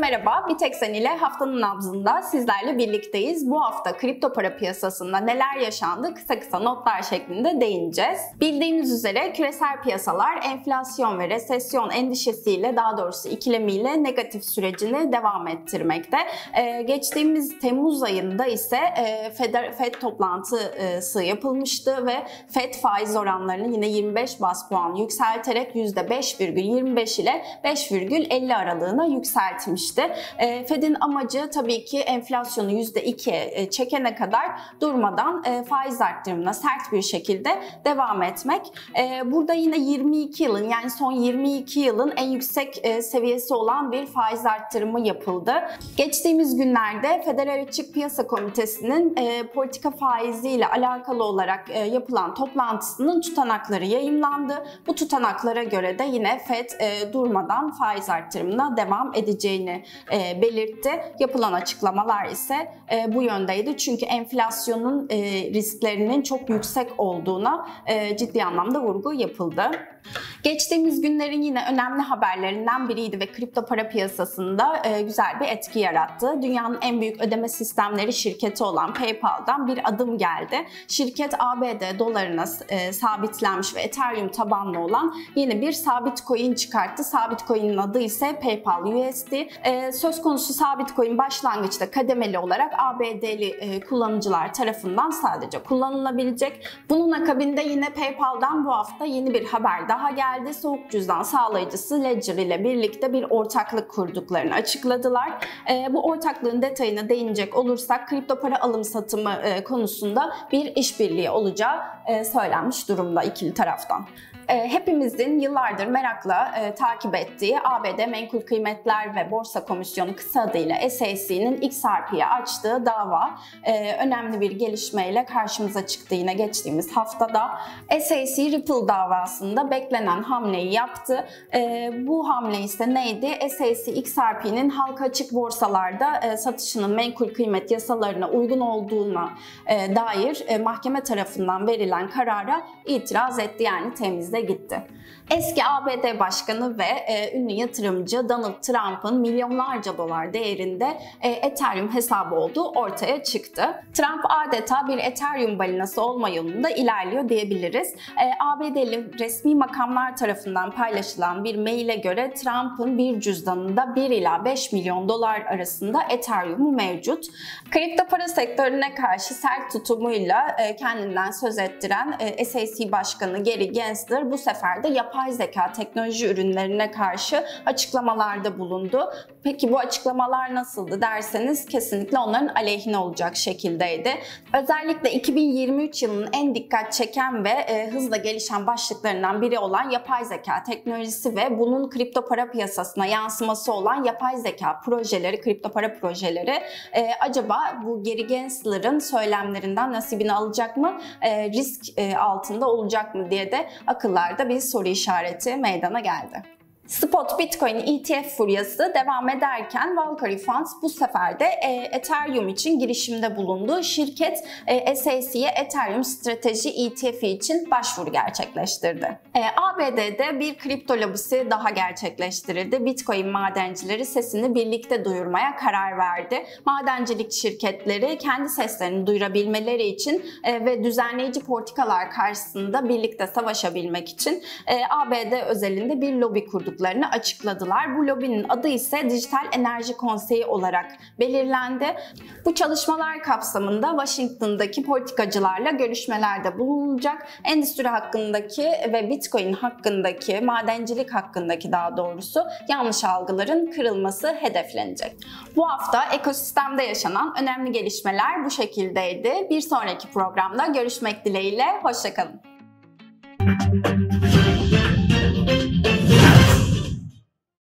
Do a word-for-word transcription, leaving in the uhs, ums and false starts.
Merhaba, Bitexen ile haftanın nabzında sizlerle birlikteyiz. Bu hafta kripto para piyasasında neler yaşandı kısa kısa notlar şeklinde değineceğiz. Bildiğiniz üzere küresel piyasalar enflasyon ve resesyon endişesiyle, daha doğrusu ikilemiyle negatif sürecini devam ettirmekte. Ee, geçtiğimiz Temmuz ayında ise e, Fed, Fed toplantısı yapılmıştı ve Fed faiz oranlarını yine yirmi beş bas puan yükselterek yüzde beş virgül yirmi beş ile beş virgül elli aralığına yükseltmişti. Fed'in amacı tabii ki enflasyonu yüzde ikiye çekene kadar durmadan faiz arttırımına sert bir şekilde devam etmek. Burada yine yirmi iki yılın, yani son yirmi iki yılın en yüksek seviyesi olan bir faiz arttırımı yapıldı. Geçtiğimiz günlerde Federal Açık Piyasa Komitesi'nin politika faiziyle alakalı olarak yapılan toplantısının tutanakları yayımlandı. Bu tutanaklara göre de yine Fed durmadan faiz arttırımına devam edeceğini E, belirtti. Yapılan açıklamalar ise e, bu yöndeydi. Çünkü enflasyonun e, risklerinin çok yüksek olduğuna e, ciddi anlamda vurgu yapıldı. Geçtiğimiz günlerin yine önemli haberlerinden biriydi ve kripto para piyasasında e, güzel bir etki yarattı. Dünyanın en büyük ödeme sistemleri şirketi olan PayPal'dan bir adım geldi. Şirket A B D dolarına e, sabitlenmiş ve Ethereum tabanlı olan yeni bir sabit coin çıkarttı. Sabit coin'in adı ise PayPal U S D. E, söz konusu sabit coin başlangıçta kademeli olarak A B D'li e, kullanıcılar tarafından sadece kullanılabilecek. Bunun akabinde yine PayPal'dan bu hafta yeni bir haber daha geldi. Soğuk cüzdan sağlayıcısı Ledger ile birlikte bir ortaklık kurduklarını açıkladılar. E, bu ortaklığın detayına değinecek olursak kripto para alım satımı e, konusunda bir işbirliği olacağı e, söylenmiş durumda ikili taraftan. Hepimizin yıllardır merakla e, takip ettiği A B D Menkul Kıymetler ve Borsa Komisyonu, kısa adıyla S E C'nin X R P'ye açtığı dava e, önemli bir gelişmeyle karşımıza çıktı yine geçtiğimiz haftada. S E C Ripple davasında beklenen hamleyi yaptı. E, bu hamle ise neydi? S E C X R P'nin halka açık borsalarda e, satışının menkul kıymet yasalarına uygun olduğuna e, dair e, mahkeme tarafından verilen karara itiraz etti, yani temizle gitti. Eski A B D Başkanı ve e, ünlü yatırımcı Donald Trump'ın milyonlarca dolar değerinde e, Ethereum hesabı olduğu ortaya çıktı. Trump adeta bir Ethereum balinası olma yolunda ilerliyor diyebiliriz. E, A B D'li resmi makamlar tarafından paylaşılan bir maile göre Trump'ın bir cüzdanında bir ila beş milyon dolar arasında Ethereum'u mevcut. Kripto para sektörüne karşı sert tutumuyla e, kendinden söz ettiren e, S E C Başkanı Gary Gensler bu sefer de yapay zeka teknoloji ürünlerine karşı açıklamalarda bulundu. Peki bu açıklamalar nasıldı derseniz kesinlikle onların aleyhine olacak şekildeydi. Özellikle iki bin yirmi üç yılının en dikkat çeken ve e, hızla gelişen başlıklarından biri olan yapay zeka teknolojisi ve bunun kripto para piyasasına yansıması olan yapay zeka projeleri, kripto para projeleri e, acaba bu Gary Gensler'ın söylemlerinden nasibini alacak mı, e, risk e, altında olacak mı diye de akıllarda bir soru işareti meydana geldi. Spot Bitcoin E T F furyası devam ederken Valkyrie Funds bu sefer de e, Ethereum için girişimde bulundu. Şirket e, S E C'ye Ethereum Strateji E T F için başvuru gerçekleştirdi. E, A B D'de bir kripto lobisi daha gerçekleştirildi. Bitcoin madencileri sesini birlikte duyurmaya karar verdi. Madencilik şirketleri kendi seslerini duyurabilmeleri için e, ve düzenleyici politikalar karşısında birlikte savaşabilmek için e, A B D özelinde bir lobi kurduk açıkladılar. Bu lobinin adı ise Dijital Enerji Konseyi olarak belirlendi. Bu çalışmalar kapsamında Washington'daki politikacılarla görüşmelerde bulunulacak. Endüstri hakkındaki ve Bitcoin hakkındaki, madencilik hakkındaki daha doğrusu yanlış algıların kırılması hedeflenecek. Bu hafta ekosistemde yaşanan önemli gelişmeler bu şekildeydi. Bir sonraki programda görüşmek dileğiyle, hoşça kalın.